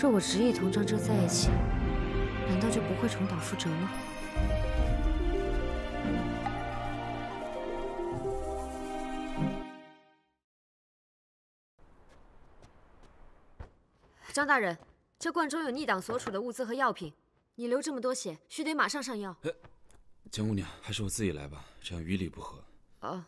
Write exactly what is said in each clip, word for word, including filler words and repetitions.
若我执意同张哲在一起，难道就不会重蹈覆辙吗？张大人，这罐中有逆党所处的物资和药品，你流这么多血，须得马上上药。 哎，江姑娘，还是我自己来吧，这样于理不合。 啊。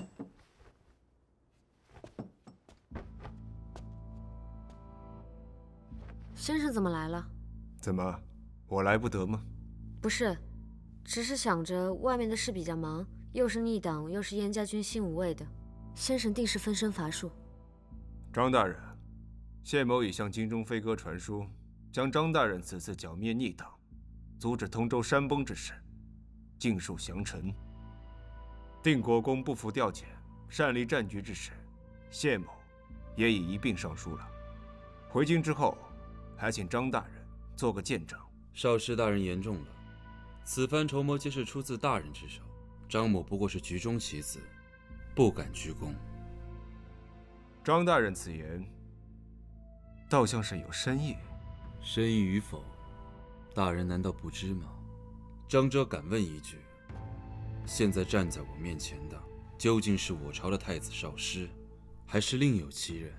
先生怎么来了？ 怎么，我来不得吗？ 不是，只是想着外面的事比较忙，又是逆党，又是燕家军新五卫的，先生定是分身乏术。 张大人，谢某已向京中飞鸽传书，将张大人此次剿灭逆党，阻止通州山崩之事，尽数降臣。定国公不服调遣，擅离战局之事，谢某也已一并上书了。回京之后，还请张大人做个见证。 少师大人言重了，此番筹谋皆是出自大人之手，张某不过是局中棋子，不敢居功。 张大人此言，倒像是有深意。 深意与否，大人难道不知吗？张哲敢问一句：现在站在我面前的，究竟是我朝的太子少师，还是另有其人？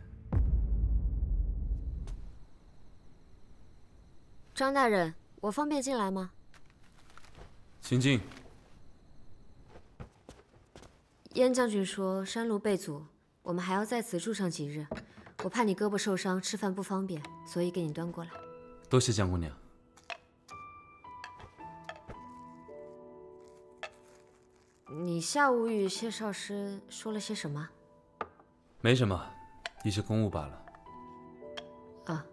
张大人，我方便进来吗？ 请进。 燕将军说山路被阻，我们还要在此住上几日。我怕你胳膊受伤，吃饭不方便，所以给你端过来。 多谢江姑娘。 你下午与谢少师说了些什么？ 没什么，一些公务罢了。 啊。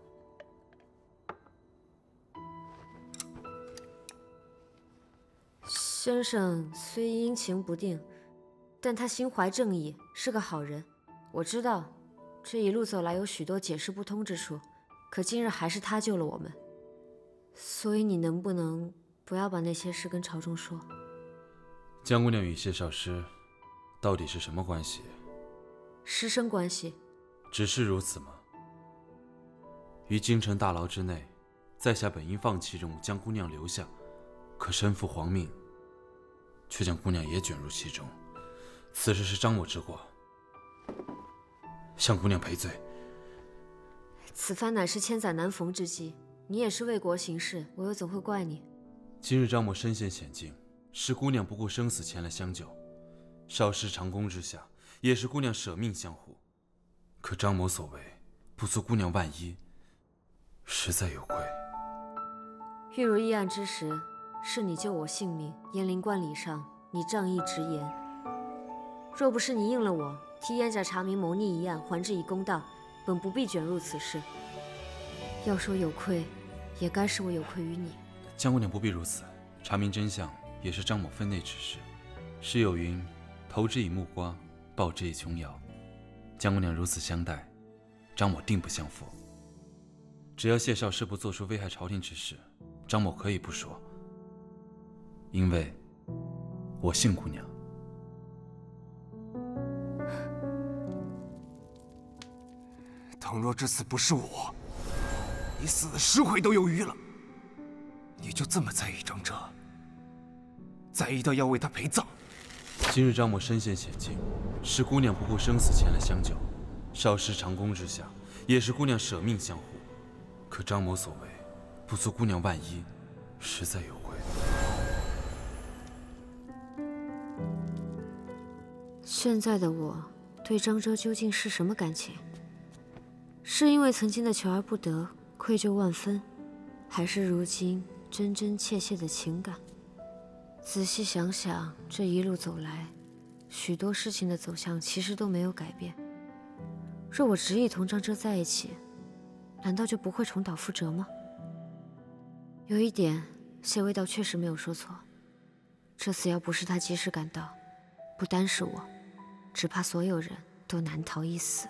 先生虽阴晴不定，但他心怀正义，是个好人。我知道，这一路走来有许多解释不通之处，可今日还是他救了我们。所以你能不能不要把那些事跟朝中说？ 江姑娘与谢少师到底是什么关系？ 师生关系。 只是如此吗？于京城大牢之内，在下本应放弃任务，将姑娘留下，可身负皇命。 却将姑娘也卷入其中，此事是张某之过，向姑娘赔罪。 此番乃是千载难逢之机，你也是为国行事，我又怎会怪你？ 今日张某身陷险境，是姑娘不顾生死前来相救，少师长弓之下，也是姑娘舍命相护。可张某所为，不足姑娘万一，实在有愧。 玉如议案之时。 是你救我性命，燕灵观礼上，你仗义直言。若不是你应了我，替燕家查明谋逆一案，还治以公道，本不必卷入此事。要说有愧，也该是我有愧于你。 江姑娘不必如此，查明真相也是张某分内之事。诗有云：“投之以木瓜，报之以琼瑶。”江姑娘如此相待，张某定不相负。只要谢少师不做出危害朝廷之事，张某可以不说。 因为我信姑娘。 倘若这次不是我，你死的十回都有余了。你就这么在意张哲，在意到要为他陪葬？ 今日张某身陷险境，是姑娘不顾生死前来相救，少师长弓之下，也是姑娘舍命相护。可张某所为，不足姑娘万一，实在有愧。 现在的我对张哲究竟是什么感情？是因为曾经的求而不得，愧疚万分，还是如今真真切切的情感？仔细想想，这一路走来，许多事情的走向其实都没有改变。若我执意同张哲在一起，难道就不会重蹈覆辙吗？有一点，谢味道确实没有说错。这次要不是他及时赶到，不单是我。 只怕所有人都难逃一死。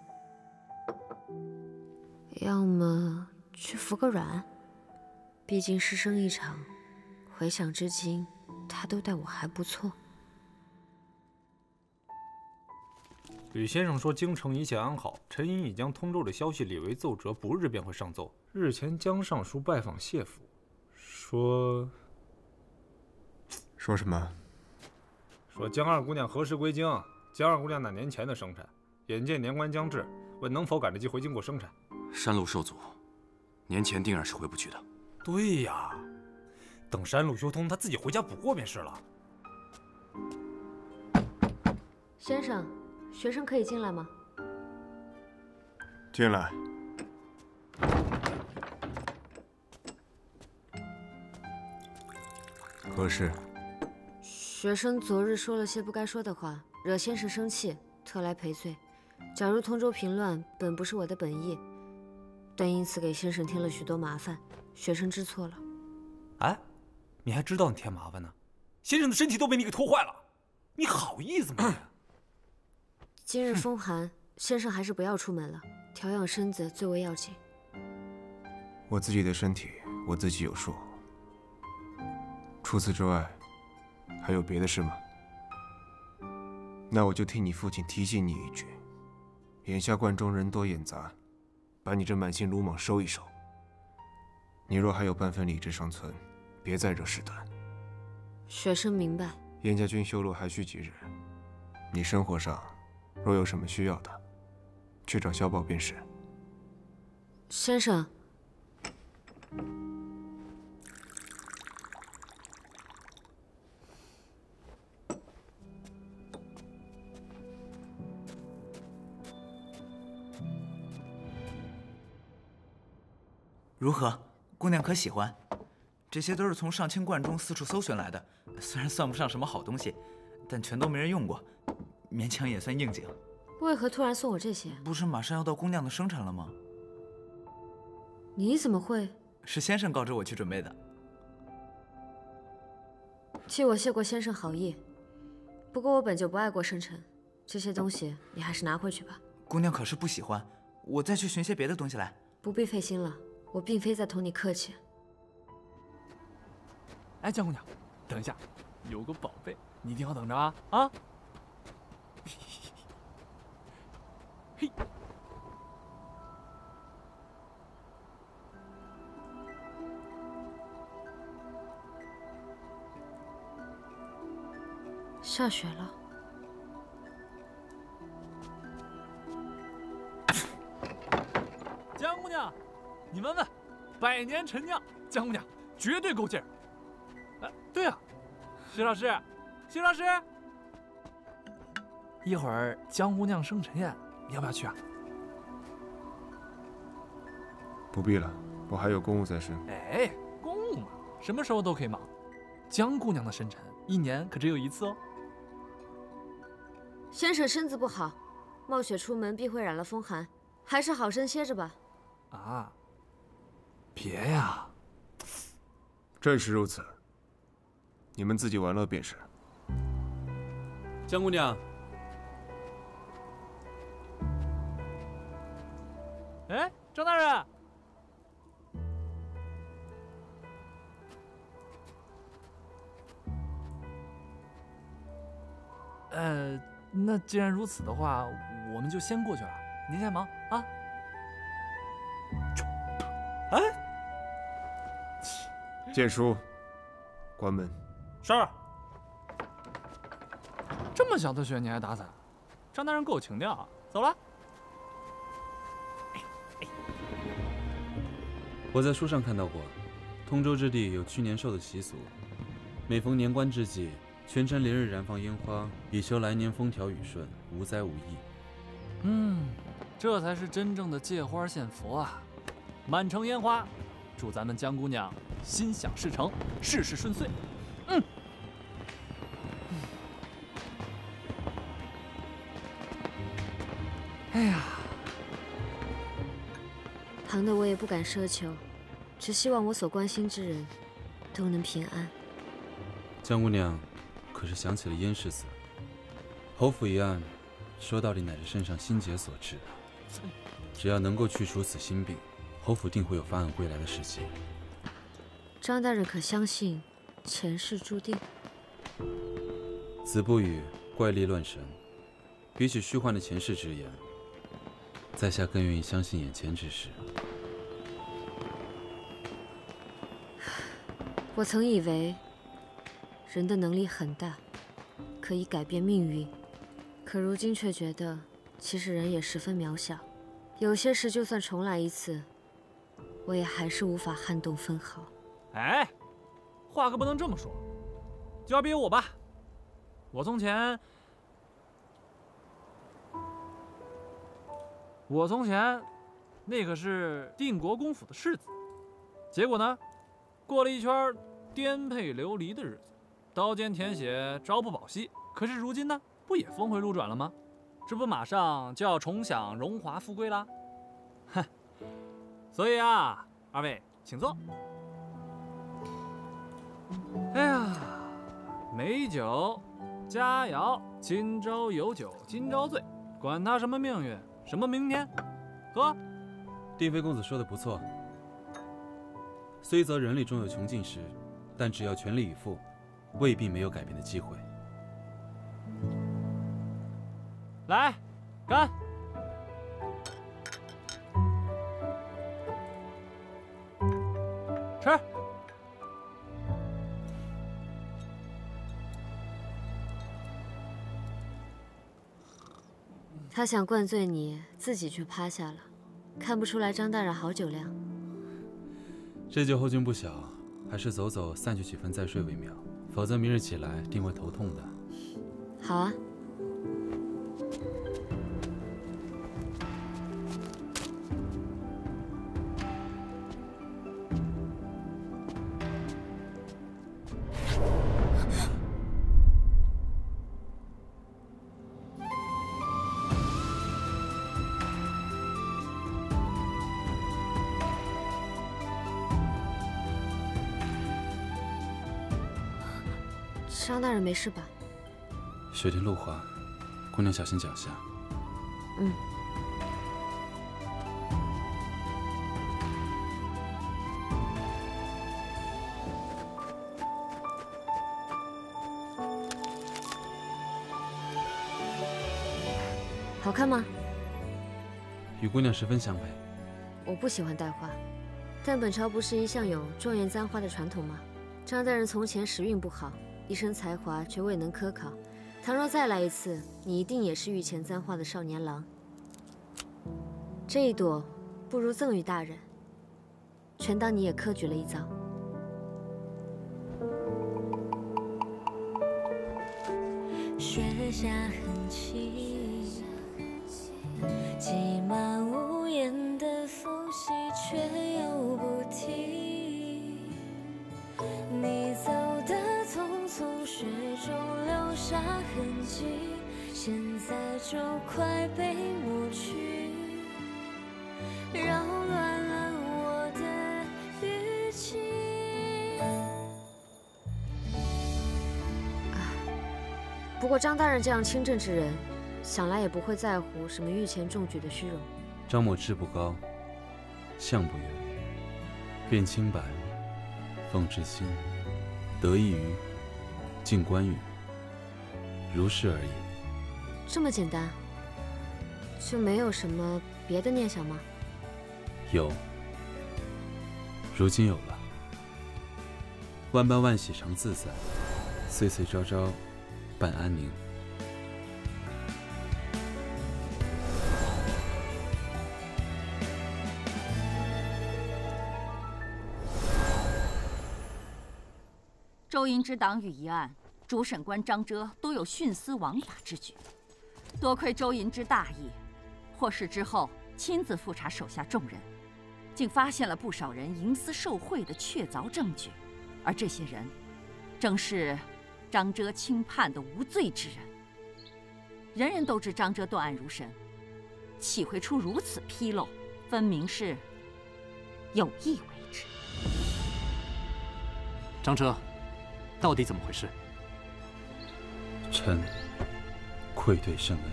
要么去服个软，毕竟师生一场，回想至今，他都待我还不错。 吕先生说京城一切安好，陈寅已将通州的消息列为奏折，不日便会上奏。日前江尚书拜访谢府，说说什么？ 说江二姑娘何时归京？江二姑娘那年前的生辰，眼见年关将至，问能否赶得及回京过生辰。 山路受阻，年前定然是回不去的。 对呀，等山路修通，他自己回家补过便是了。 先生，学生可以进来吗？ 进来。何事？ 学生昨日说了些不该说的话，惹先生生气，特来赔罪。假如通州平乱，本不是我的本意，但因此给先生添了许多麻烦，学生知错了。 哎，你还知道你添麻烦呢？先生的身体都被你给拖坏了，你好意思吗？ 今日风寒，先生还是不要出门了，调养身子最为要紧。 我自己的身体，我自己有数。除此之外，还有别的事吗？那我就替你父亲提醒你一句：眼下关中人多眼杂，把你这满心鲁莽收一收。你若还有半分理智尚存，别再惹事端。 学生明白。 燕家军修路还需几日，你生活上若有什么需要的，去找小宝便是。 先生。 如何，姑娘可喜欢？这些都是从上清观中四处搜寻来的，虽然算不上什么好东西，但全都没人用过，勉强也算应景。 为何突然送我这些？ 不是马上要到姑娘的生辰了吗？ 你怎么会？ 是先生告知我去准备的。 替我谢过先生好意，不过我本就不爱过生辰，这些东西你还是拿回去吧。 姑娘可是不喜欢，我再去寻些别的东西来。 不必费心了。我并非在同你客气。 哎，江姑娘，等一下，有个宝贝，你一定要等着啊！啊！嘿， 下雪了。 江姑娘。你闻闻，百年陈酿，江姑娘绝对够劲儿。哎，对啊，徐老师，徐老师，一会儿江姑娘生辰宴，你要不要去啊？ 不必了，我还有公务在身。 哎，公务嘛，什么时候都可以忙。江姑娘的生辰，一年可只有一次哦。 先生身子不好，冒雪出门必会染了风寒，还是好生歇着吧。 啊。别呀！ 正是如此，你们自己玩乐便是。 江姑娘， 哎，张大人，呃，那既然如此的话，我们就先过去了，您先忙啊。哎。 剑叔，关门。 是。 这么小的雪你还打伞，张大人够情调啊！走了。 我在书上看到过，通州之地有驱年兽的习俗，每逢年关之际，全城连日燃放烟花，以求来年风调雨顺，无灾无疫。 嗯，这才是真正的借花献佛啊！满城烟花，祝咱们江姑娘心想事成，事事顺遂。嗯。哎呀， 旁的我也不敢奢求，只希望我所关心之人都能平安。 江姑娘，可是想起了燕世子？侯府一案，说到底乃是圣上心结所致的。只要能够去除此心病，侯府定会有翻案归来的时机。 张大人可相信前世注定？ 子不语怪力乱神， 比起虚幻的前世之言，在下更愿意相信眼前之事。 我曾以为人的能力很大，可以改变命运，可如今却觉得，其实人也十分渺小。有些事就算重来一次，我也还是无法撼动分毫。 哎，话可不能这么说，交给我吧。我从前，我从前，那可是定国公府的世子，结果呢，过了一圈颠沛流离的日子，刀尖舔血，朝不保夕。可是如今呢，不也峰回路转了吗？这不马上就要重享荣华富贵啦？哼，所以啊，二位请坐。哎呀，美酒佳肴，今朝有酒今朝醉，管他什么命运，什么明天，喝。 定妃公子说的不错，虽则人力终有穷尽时，但只要全力以赴，未必没有改变的机会。 来，干！吃。 他想灌醉你，自己却趴下了，看不出来张大人好酒量。 这酒后劲不小，还是走走散去几分再睡为妙，否则明日起来定会头痛的。 好啊。张大人没事吧？ 雪天路滑，姑娘小心脚下。 嗯。好看吗？ 与姑娘十分相配。 我不喜欢带花，但本朝不是一向有状元簪花的传统吗？张大人从前时运不好。一身才华却未能科考，倘若再来一次，你一定也是御前簪花的少年郎。这一朵，不如赠与大人，全当你也科举了一遭。 雪下痕迹，挤满屋檐的缝隙，却又不提。你走的匆匆，雪中留下痕迹，现在就快被抹去，扰乱了我的语气。 不过张大人这样清正之人，想来也不会在乎什么御前中举的虚荣。 张某志不高，相不远，辨清白，奉至心，得益于进关羽，如是而已。 这么简单，就没有什么别的念想吗？ 有，如今有了。万般万喜常自在，岁岁朝朝伴安宁。 周营之党羽一案，主审官张遮都有徇私枉法之举，多亏周营之大义，获释之后亲自复查手下众人，竟发现了不少人营私受贿的确凿证据，而这些人，正是张遮轻判的无罪之人。人人都知张遮断案如神，岂会出如此纰漏？分明是有意为之。 张遮，到底怎么回事？ 臣愧对圣恩，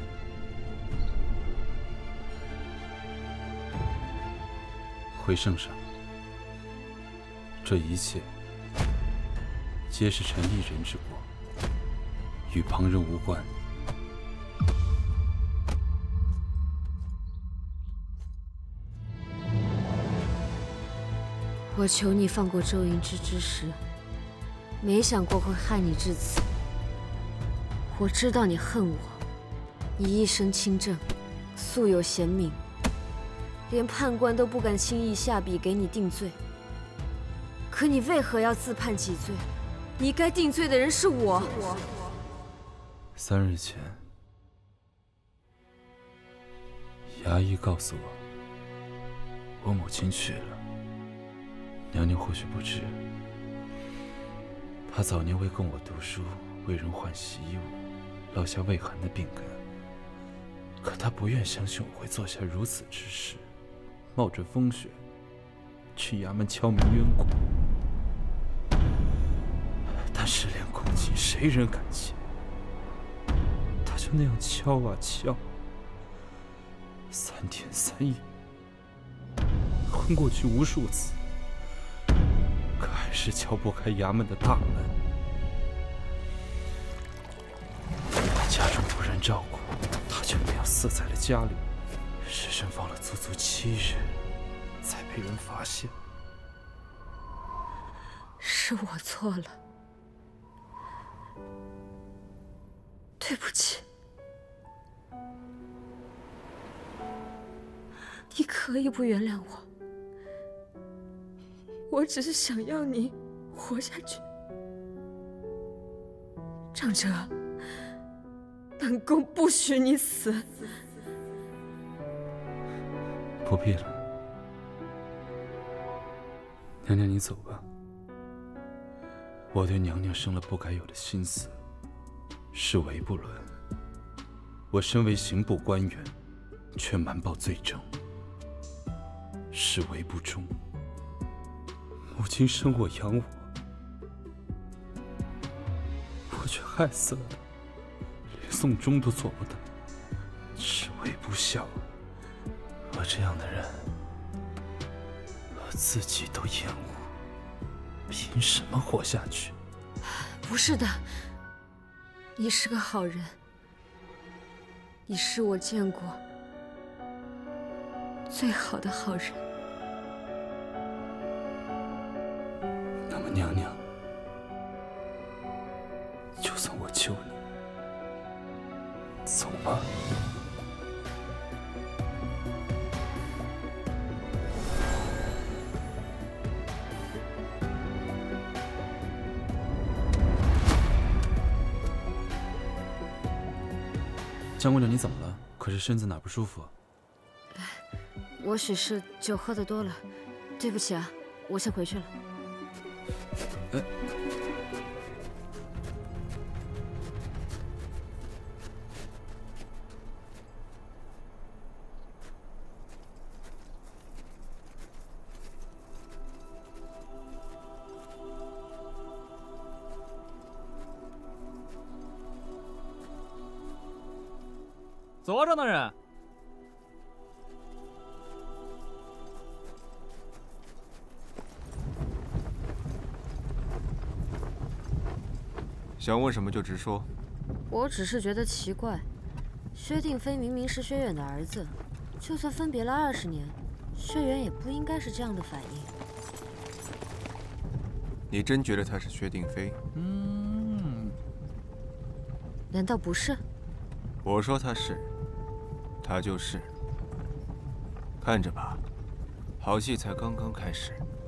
回圣上，这一切皆是臣一人之过，与旁人无关。 我求你放过周银之之时，没想过会害你至此。我知道你恨我，你一身清正，素有贤名，连判官都不敢轻易下笔给你定罪。可你为何要自判己罪？你该定罪的人是我。 三日前，衙役告诉我，我母亲去了。娘娘或许不知，她早年为供我读书，为人换洗衣物，落下畏寒的病根。可她不愿相信我会做下如此之事，冒着风雪去衙门敲明冤骨。但是连公鸡谁人敢切？她就那样敲啊敲，三天三夜，昏过去无数次，可还是敲不开衙门的大门。家中无人照顾，她就那样死在了家里，尸身放了足足七日，才被人发现。 是我错了，对不起。你可以不原谅我，我只是想要你活下去。张哲，本宫不许你死。 不必了，娘娘你走吧。我对娘娘生了不该有的心思，是为不伦。我身为刑部官员，却瞒报罪证，是为不忠。母亲生我养我，我却害死了她，连送终都做不到，是为不孝。我这样的人，我自己都厌恶，凭什么活下去？ 不是的，你是个好人，你是我见过最好的好人。 那么娘娘，就算我救你，走吧。江姑娘，你怎么了？可是身子哪不舒服？ 我许是酒喝得多了，对不起啊，我先回去了。 哎， 走啊，张大人！ 想问什么就直说。 我只是觉得奇怪，薛定飞明明是薛远的儿子，就算分别了二十年，薛远也不应该是这样的反应。 你真觉得他是薛定飞？ 嗯， 难道不是？ 我说他是，他就是。看着吧，好戏才刚刚开始。